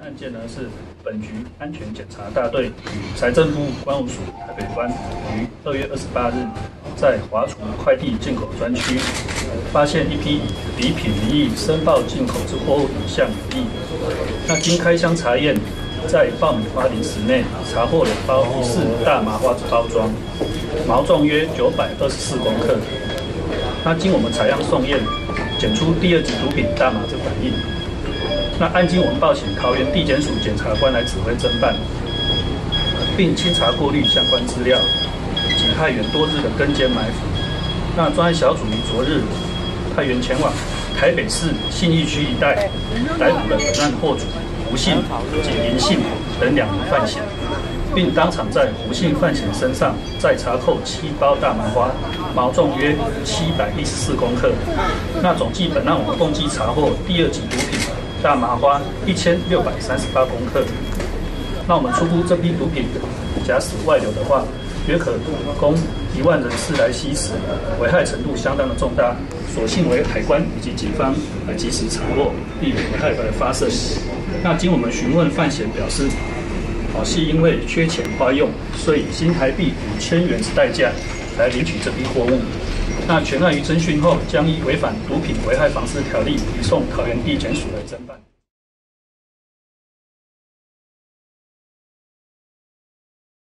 案件呢是本局安全检查大队与财政部关务署台北关于2月28日在华厨快递进口专区发现一批礼品名义申报进口之货物品项有异。那经开箱查验，在爆米花零食内查获2包疑似大麻花之包装，毛重约924公克。那经我们采样送验，检出第2级毒品大麻之反应。那案经我们报请桃园地检署检察官来指挥侦办，并清查过滤相关资料，及派员多日的跟监埋伏。那专案小组于昨日派员前往台北市信义区一带，逮捕了本案货主胡姓及林姓等2名犯嫌，并当场在胡姓犯嫌身上再查扣7包大麻花，毛重约714公克。那总计本案我们共计查获第2级毒品大麻花1638公克。那我们初估这批毒品假使外流的话，约可供1万人次来吸食，危害程度相当的重大。所幸为海关以及警方及时查获，避免危害的发生。那经我们询问犯嫌表示，系因为缺钱花用，所以新台币5000元之代价来领取这批货物。那全案于侦讯后，将依违反毒品危害防治条例移送桃园地检署来侦办。